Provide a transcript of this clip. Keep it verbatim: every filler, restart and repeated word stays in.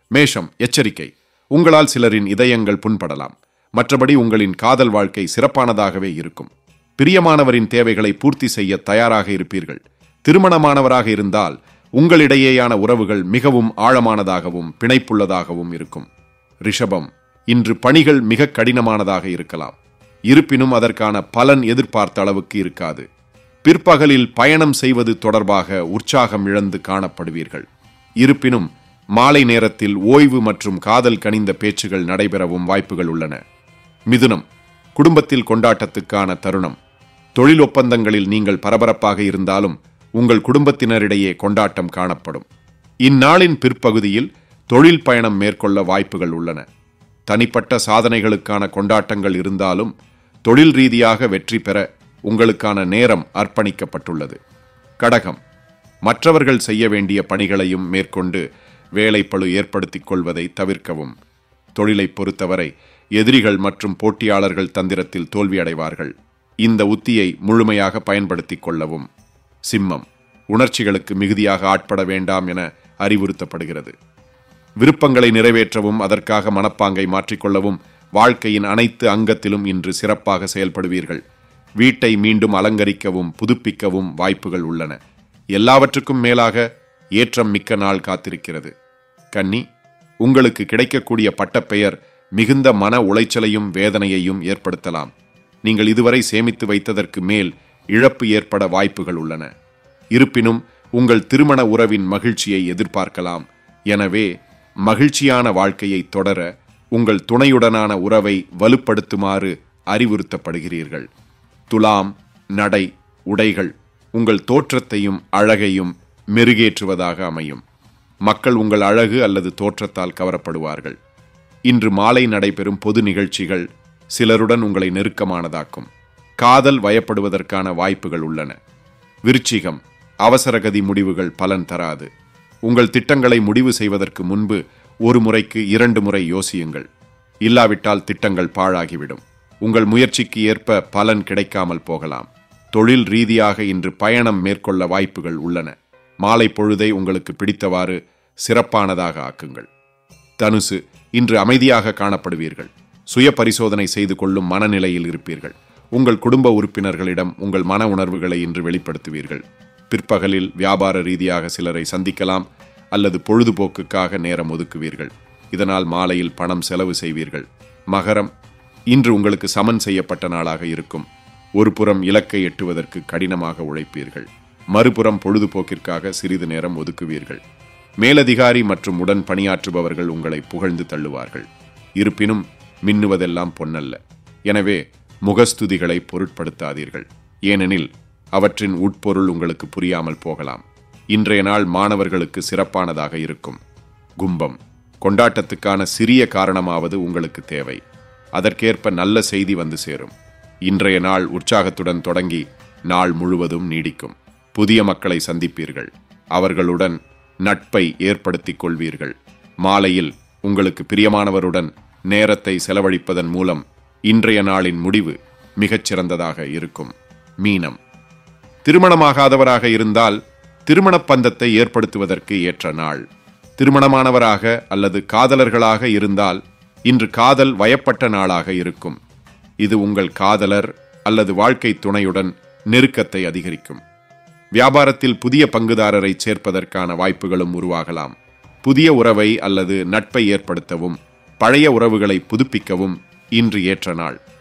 மேஷம், எச்சரிக்கை. உங்களால் சிலரின் இதயங்கள் புண்படலாம். மற்றபடி உங்களின் காதல் வாழ்க்கை சிறப்பானதாகவே இருக்கும். பிரியமானவரின் தேவைகளை பூர்த்தி செய்ய தயாராக இருப்பீர்கள். திருமணமானவராக இருந்தால் உங்களிடையேயான உறவுகள் மிகவும் ஆழமானதாகவும் பிணைப்புள்ளதாகவும் இருக்கும். ரிஷபம், இன்று பணிகள் மிக கடினமானதாக இருக்கலாம். இருப்பினும் அதற்கான பலன் எதிர்பார்த்த அளவுக்கு இருக்காது. பிற்பகலில் பயணம் செய்வது தொடர்பாக உற்சாகம் இழந்து காணப்படுவீர்கள். இருப்பினும் மாலை நேரத்தில் ஓய்வு மற்றும் காதல் கனிந்த பேச்சுகள் நடைபெறவும் வாய்ப்புகள் உள்ளன. மிதுனம், குடும்பத்தில் கொண்டாட்டத்துக்கான தருணம். தொழில் ஒப்பந்தங்களில் நீங்கள் பரபரப்பாக இருந்தாலும் உங்கள் குடும்பத்தினரிடையே கொண்டாட்டம் காணப்படும். இந்நாளின் பிற்பகுதியில் தொழில் பயணம் மேற்கொள்ள வாய்ப்புகள் உள்ளன. தனிப்பட்ட சாதனைகளுக்கான கொண்டாட்டங்கள் இருந்தாலும் தொழில் ரீதியாக வெற்றி பெற உங்களுக்கான நேரம் அர்ப்பணிக்கப்பட்டுள்ளது. கடகம், மற்றவர்கள் செய்ய வேண்டிய பணிகளையும் மேற்கொண்டு வேலைப்பளு ஏற்படுத்திக் கொள்வதை தவிர்க்கவும். தொழிலை பொறுத்தவரை எதிரிகள் மற்றும் போட்டியாளர்கள் தந்திரத்தில் தோல்வியடைவார்கள். இந்த உத்தியை முழுமையாக பயன்படுத்திக் கொள்ளவும். சிம்மம், உணர்ச்சிகளுக்கு மிகுதியாக ஆட்பட வேண்டாம் என அறிவுறுத்தப்படுகிறது. விருப்பங்களை நிறைவேற்றவும் அதற்காக மனப்பாங்கை மாற்றிக்கொள்ளவும் வாழ்க்கையின் அனைத்து அங்கத்திலும் இன்று சிறப்பாக செயல்படுவீர்கள். வீட்டை மீண்டும் அலங்கரிக்கவும் புதுப்பிக்கவும் வாய்ப்புகள் உள்ளன. எல்லாவற்றுக்கும் மேலாக ஏற்றம் மிக்க நாள் காத்திருக்கிறது. கன்னி, உங்களுக்கு கிடைக்கக்கூடிய பட்டப்பெயர் மிகுந்த மன உளைச்சலையும் வேதனையையும் ஏற்படுத்தலாம். நீங்கள் இதுவரை சேமித்து வைத்ததற்கு மேல் இழப்பு ஏற்பட வாய்ப்புகள் உள்ளன. இருப்பினும் உங்கள் திருமண உறவின் மகிழ்ச்சியை எதிர்பார்க்கலாம். எனவே மகிழ்ச்சியான வாழ்க்கையை தொடர உங்கள் துணையுடனான உறவை வலுப்படுத்துமாறு அறிவுறுத்தப்படுகிறீர்கள். துலாம், நடை, உடைகள் உங்கள் தோற்றத்தையும் அழகையும் மெருகேற்றுவதாக அமையும். மக்கள் உங்கள் அழகு அல்லது தோற்றத்தால் கவரப்படுவார்கள். இன்று மாலை நடைபெறும் பொது நிகழ்ச்சிகள் சிலருடன் உங்களை நெருக்கமானதாக்கும். காதல் வயப்படுவதற்கான வாய்ப்புகள் உள்ளன. விருச்சிகம், அவசரகதி முடிவுகள் பலன் தராது. உங்கள் திட்டங்களை முடிவு செய்வதற்கு முன்பு ஒரு முறைக்கு இரண்டு முறை யோசியுங்கள். இல்லாவிட்டால் திட்டங்கள் பாழாகிவிடும். உங்கள் முயற்சிக்கு ஏற்ப பலன் கிடைக்காமல் போகலாம். தொழில் ரீதியாக இன்று பயணம் மேற்கொள்ள வாய்ப்புகள் உள்ளன. மாலை பொழுதை உங்களுக்கு பிடித்தவாறு சிறப்பானதாக ஆக்குங்கள். தனுசு, இன்று அமைதியாக காணப்படுவீர்கள். சுய பரிசோதனை செய்து கொள்ளும் மனநிலையில் இருப்பீர்கள். உங்கள் குடும்ப உறுப்பினர்களிடம் உங்கள் மன உணர்வுகளை இன்று வெளிப்படுத்துவீர்கள். பிற்பகலில் வியாபார ரீதியாக சிலரை சந்திக்கலாம் அல்லது பொழுதுபோக்குக்காக நேரம் ஒதுக்குவீர்கள். இதனால் மாலையில் பணம் செலவு செய்வீர்கள். மகரம், இன்று உங்களுக்கு சமன் செய்யப்பட்ட நாளாக இருக்கும். ஒரு புறம் இலக்கை எட்டுவதற்கு கடினமாக உழைப்பீர்கள். மறுபுறம் பொழுதுபோக்கிற்காக சிறிது நேரம் ஒதுக்குவீர்கள். மேலதிகாரி மற்றும் உடன் பணியாற்றுபவர்கள் உங்களை புகழ்ந்து தள்ளுவார்கள். இருப்பினும் மின்னுவதெல்லாம் பொன்னல்ல. எனவே முகஸ்துதிகளை பொருட்படுத்தாதீர்கள். ஏனெனில் அவற்றின் உட்பொருள் உங்களுக்கு புரியாமல் போகலாம். இன்றைய நாள் மாணவர்களுக்கு சிறப்பானதாக இருக்கும். கும்பம், கொண்டாட்டத்துக்கான சிறிய காரணமாவது உங்களுக்கு தேவை. அதற்கேற்ப நல்ல செய்தி வந்து சேரும். இன்றைய நாள் உற்சாகத்துடன் தொடங்கி நாள் முழுவதும் நீடிக்கும். புதிய மக்களை சந்திப்பீர்கள். அவர்களுடன் நட்பை ஏற்படுத்திக் கொள்வீர்கள். மாலையில் உங்களுக்கு பிரியமானவருடன் நேரத்தை செலவழிப்பதன் மூலம் இன்றைய நாளின் முடிவு மிகச்சிறந்ததாக இருக்கும். மீனம், திருமணமாகாதவராக இருந்தால் திருமண பந்தத்தை ஏற்படுத்துவதற்கு ஏற்ற நாள். திருமணமானவராக அல்லது காதலர்களாக இருந்தால் இன்று காதல் வயப்பட்ட நாளாக இருக்கும். இது உங்கள் காதலர் அல்லது வாழ்க்கை துணையுடன் நெருக்கத்தை அதிகரிக்கும். வியாபாரத்தில் புதிய பங்குதாரரை சேர்ப்பதற்கான வாய்ப்புகளும் உருவாகலாம். புதிய உறவை அல்லது நட்பை ஏற்படுத்தவும் பழைய உறவுகளை புதுப்பிக்கவும் இன்று ஏற்ற நாள்.